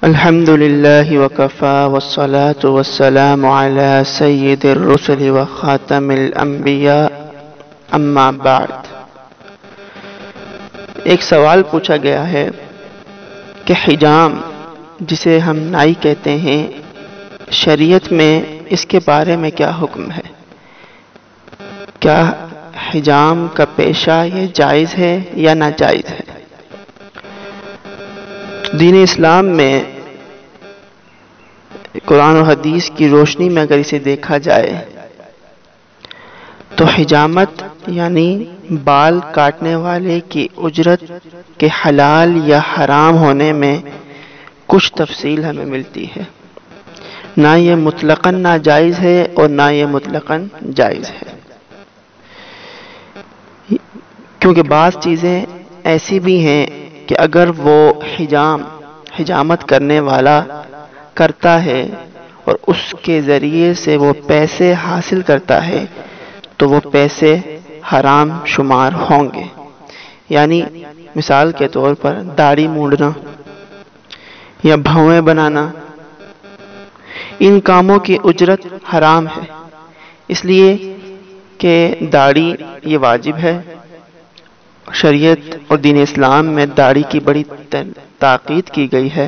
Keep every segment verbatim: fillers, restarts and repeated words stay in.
الحمد لله وكفى والصلاة والسلام على سيد الرسل وخاتم الانبیاء اما بعد۔ ایک سوال پوچھا گیا ہے کہ حجام جسے ہم نائی کہتے ہیں، شریعت میں اس کے بارے میں کیا حکم ہے؟ کیا حجام کا پیشہ یہ جائز ہے یا ناجائز ہے؟ دین اسلام میں قرآن و حدیث کی روشنی میں اگر اسے دیکھا جائے تو حجامت یعنی بال کاٹنے والے کی اجرت کے حلال یا حرام ہونے میں کچھ تفصیل ہمیں ملتی ہے۔ نہ یہ مطلقاً ناجائز ہے اور نہ یہ مطلقاً جائز ہے، کیونکہ بعض چیزیں ایسی بھی ہیں کہ اگر وہ حجام حجامت کرنے والا کرتا ہے اور اس کے ذریعے سے وہ پیسے حاصل کرتا ہے تو وہ پیسے حرام شمار ہوں گے۔ یعنی مثال کے طور پر داڑھی مونڈنا یا بھویں بنانا، ان کاموں کی اجرت حرام ہے، اس لیے کہ داڑھی یہ واجب ہے۔ شریعت اور دین اسلام میں داڑھی کی بڑی تاکید کی گئی ہے،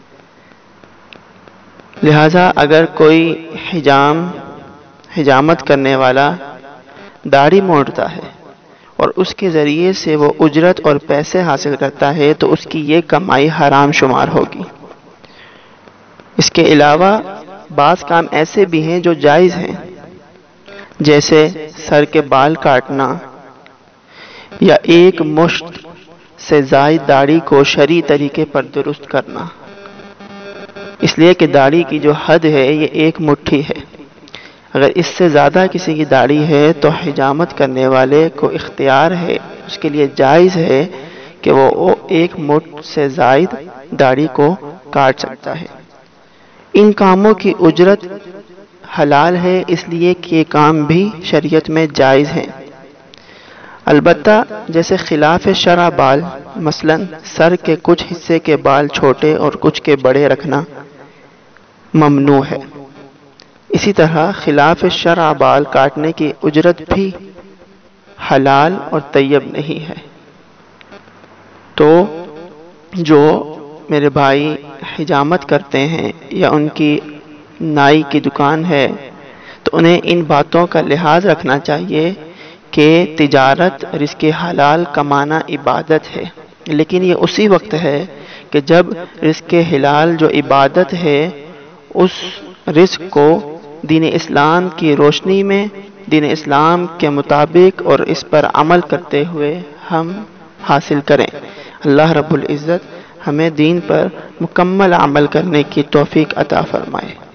لہذا اگر کوئی حجام حجامت کرنے والا داڑھی موڑتا ہے اور اس کے ذریعے سے وہ اجرت اور پیسے حاصل کرتا ہے تو اس کی یہ کمائی حرام شمار ہوگی۔ اس کے علاوہ بعض کام ایسے بھی ہیں جو جائز ہیں، جیسے سر کے بال کاٹنا یا ایک مشت سے زائد داڑھی کو شرعی طریقے پر درست کرنا، اس لیے کہ داڑھی کی جو حد ہے یہ ایک مٹھی ہے۔ اگر اس سے زیادہ کسی کی داڑھی ہے تو حجامت کرنے والے کو اختیار ہے، اس کے لیے جائز ہے کہ وہ ایک مٹھ سے زائد داڑھی کو کاٹ سکتا ہے۔ ان کاموں کی اجرت حلال ہے، اس لیے کہ یہ کام بھی شریعت میں جائز ہیں، البتہ جیسے خلاف شرع بال، مثلا سر کے کچھ حصے کے بال چھوٹے اور کچھ کے بڑے رکھنا ممنوع ہے، اسی طرح خلاف شرع بال کاٹنے کی اجرت بھی حلال اور طیب نہیں ہے۔ تو جو میرے بھائی حجامت کرتے ہیں یا ان کی نائی کی دکان ہے تو انہیں ان باتوں کا لحاظ رکھنا چاہیے کہ تجارت رزق حلال کمانا عبادت ہے، لیکن یہ اسی وقت ہے کہ جب رزق حلال جو عبادت ہے اس رزق کو دین اسلام کی روشنی میں دین اسلام کے مطابق اور اس پر عمل کرتے ہوئے ہم حاصل کریں۔ اللہ رب العزت ہمیں دین پر مکمل عمل کرنے کی توفیق عطا فرمائے۔